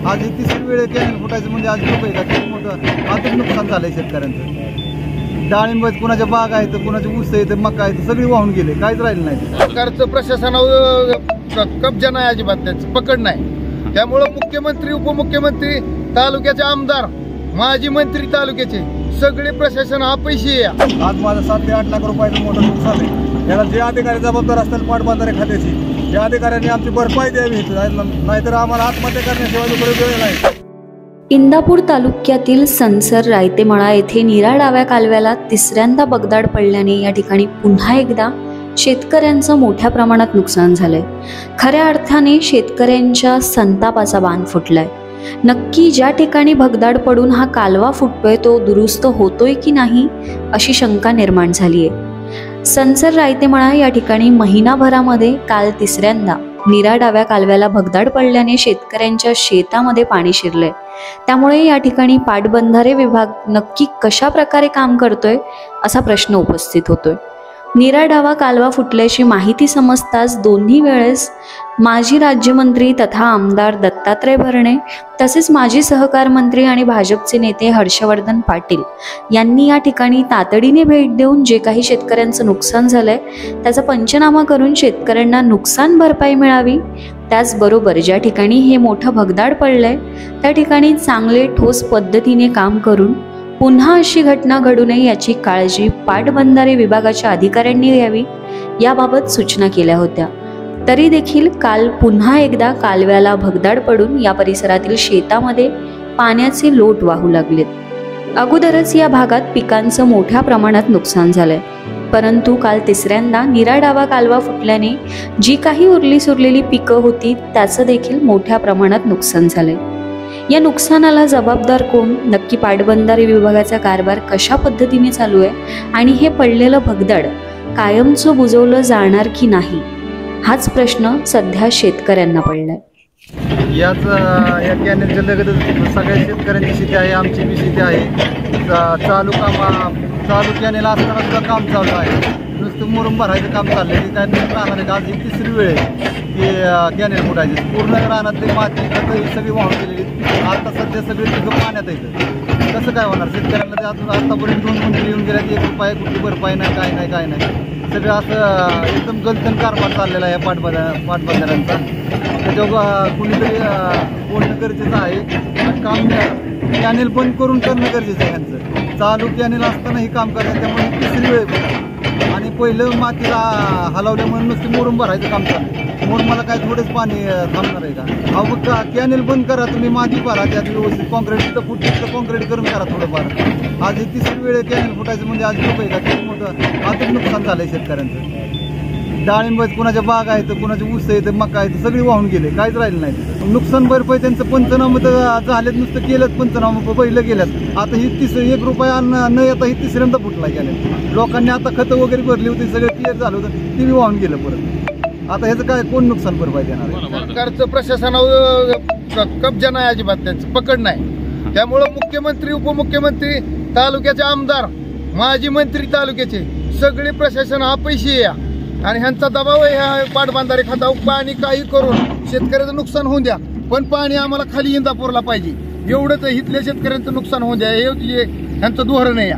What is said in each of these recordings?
आज ही तिसरी वेळ कॅनल फुटायचं म्हणजे आज खूप आहे का खूप मोठं आर्थिक नुकसान झालंय शेतकऱ्यांचं। डाळिंब कुणाच्या बाग आहेत, कुणाचे ऊस आहेत, मका आहेत, सगळी वाहून गेले, काहीच राहिलं नाही। सरकारचं प्रशासनावर कब्जा नाही, अजिबात त्याचं पकड नाही। त्यामुळे मुख्यमंत्री, उपमुख्यमंत्री, तालुक्याचे आमदार, माजी मंत्री तालुक्याचे सगळे प्रशासन अपयशी आहे। आज माझं 7 ते 8 लाख रुपयाचं मोठं नुकसान आहे। याला जे अधिकारी जबाबदार असतील पाटबंधारे खात्याची, त्या अधिकाऱ्यांनी आमची भरपाई द्यावी, नाहीतर आम्हाला आत्महत्या करण्याशिवाय दुसरे वेळ नाही। इंदापूर तालुक्यातील संसर रायतेमळा येथे नीरा डाव्या कालव्याला तिसऱ्यांदा बगदाड पडल्याने या ठिकाणी पुन्हा एकदा शेतकऱ्यांचं मोठ्या प्रमाणात नुकसान झालंय। खऱ्या अर्थाने शेतकऱ्यांच्या संतापाचा बांध फुटलाय। नक्की ज्या ठिकाणी भगदाड पडून हा कालवा फुटतोय तो दुरुस्त होतोय की नाही अशी शंका निर्माण झालीय। संसर रायतेमळा या ठिकाणी महिनाभरामध्ये काल तिसऱ्यांदा नीरा डाव्या कालव्याला भगदाड पडल्याने शेतकऱ्यांच्या शेतामध्ये पाणी शिरलंय। त्यामुळे या ठिकाणी पाटबंधारे विभाग नक्की कशा प्रकारे काम करतोय असा प्रश्न उपस्थित होतोय। नीरा डावा कालवा फुटल्याची माहिती समजताच दोन्ही वेळेस माजी राज्यमंत्री तथा आमदार दत्तात्रय भरणे तसेच माजी सहकार मंत्री आणि भाजपचे नेते हर्षवर्धन पाटील यांनी या ठिकाणी तातडीने भेट देऊन जे काही शेतकऱ्यांचं नुकसान झालंय त्याचा पंचनामा करून शेतकऱ्यांना नुकसान भरपाई मिळावी, त्याचबरोबर ज्या ठिकाणी हे मोठं भगदाड पडलंय त्या ठिकाणी चांगले ठोस पद्धतीने काम करून पुन्हा अशी घटना घडू नये याची काळजी पाटबंधारे विभागाच्या अधिकाऱ्यांनी घ्यावी याबाबत सूचना केल्या होत्या। तरी देखील काल पुन्हा एकदा कालव्याला भगदाड पडून या परिसरातील शेतामध्ये पाण्याचे लोट वाहू लागलेत। अगोदरच या भागात पिकांचं मोठ्या प्रमाणात नुकसान झालंय, परंतु काल तिसऱ्यांदा नीरा डावा कालवा फुटल्याने जी काही उरली सुरलेली पिकं होती त्याचं देखील मोठ्या प्रमाणात नुकसान झालंय। या नुकसानाला जबाबदार कोण, नक्की पाटबंधारे विभागाचा कारभार कशा पद्धतीने चालू आहे आणि हे पडलेलं भगदाड कायमचं बुजवलं जाणार की नाही हाच प्रश्न सध्या शेतकऱ्यांना पडलाय। या कॅनेलच्या लगतच सगळ्या शेतकऱ्यांची शेती आहे, आमची बी शेती आहे। चालू कॅनेल असताना सुद्धा काम चालू आहे, नुसतं मुरुम भरायचं काम चाललंय। काय राहणार आहे, आज ही तिसरी वेळ आहे की कॅनेल फुटायची, पूर्ण रानातली माती खतं सगळी वाहून गेलेली। आता सध्या सगळे पिकं पाण्यात आहेत, कसं काय होणार शेतकऱ्यांना? ते अजून आतापर्यंत 2 मंत्री येऊन गेल्यात, 1 रुपया कुठली भरपाई नाही, काय नाही। सगळं असं एकदम गलतन कारभार चाललेला आहे पाटबंधाऱ्यांचा। त्याच्यावर कुणीतरी बोलणं गरजेचं आहे, काम कॅनेल बंद करून करणं गरजेचं आहे यांचं। चालू कॅनेल असताना हे काम करतात, त्यामुळे तिसरी वेळ आणि पहिलं मातीला हलवल्यामुळे नुसतं मुरुम भरायचं काम चाललं। मुरुमाला काय थोडेच पाणी थांबणार आहे का? अहो कॅनेल बंद करा, तुम्ही माती भरा, त्यात व्यवस्थित कॉन्क्रीट फुटलं कॉन्क्रीट करून करा थोडंफार। आज ही तिसरी वेळ कॅनेल फुटायचं म्हणजे आज खूप आहे का खूप मोठं आर्थिक नुकसान झालंय शेतकऱ्यांचं। डाळिंब कुणाच्या बाग आहेत, कुणाचे ऊस आहेत, मका आहेत, सगळी वाहून गेले, काहीच राहिलं नाही। नुकसान भरपाई त्यांचं पंचनामे तर झालेत, नुसतं केलं पंचनामे पहिलं गेल्यात। आता ही 1 रुपया न येता ही तिसऱ्यांदा फुटला गेल्या। लोकांनी आता खतं वगैरे भरली होती, सगळं क्लिअर झालं होतं, ती बी वाहून गेलं परत। आता ह्याचं काय कोण नुकसान भरपाई देणार आहे? सरकारचं प्रशासनावर कब्जा नाही, अजिबात त्याचं पकड नाही। त्यामुळे मुख्यमंत्री, उपमुख्यमंत्री, तालुक्याचे आमदार, माजी मंत्री तालुक्याचे सगळे प्रशासन अपयशी आहे आणि ह्यांचा दबाव आहे ह्या पाटबंधारे खात्यावर। पाणी काही करून शेतकऱ्याचं नुकसान होऊन द्या, पण पाणी आम्हाला खाली इंदापूरला पाहिजे, एवढंच इथल्या शेतकऱ्यांचं नुकसान होऊन द्या, हे ह्यांचं धोरण आहे।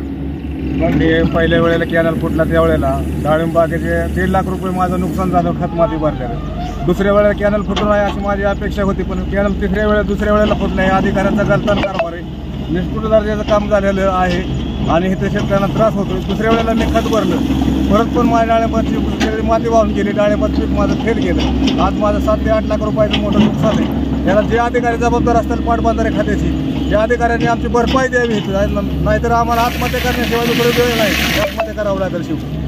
पहिल्या वेळेला कॅनल फुटला त्यावेळेला डाळिंब बागेचे 1.5 लाख रुपये माझं नुकसान झालं, खत माती भरल्यानं। दुसऱ्या वेळेला कॅनल फुटू नये अशी माझी अपेक्षा होती, पण कॅनल दुसऱ्या वेळेला फुटलं आहे। अधिकाऱ्यांचा गलतान कारभार आहे, निष्ठुर दर्जाचं काम झालेलं आहे आणि इथे शेतकऱ्यांना त्रास होतो। दुसऱ्या वेळेला मी खत भरलं, परत पण माझ्या डाळिंबाची माती वाहून गेली, डाळिंबाचं पीक माझं फेल गेलं। आज माझं 7 ते 8 लाख रुपयाचं मोठं नुकसान आहे। याला जे अधिकारी जबाबदार असतील पाटबंधारे खात्याची, त्या अधिकाऱ्यांनी आमची भरपाई द्यावी, नाहीतर आम्हाला आत्महत्या करण्याशिवाय दुसरे वेळ नाही, आत्महत्या करावं लागेल शेवटी।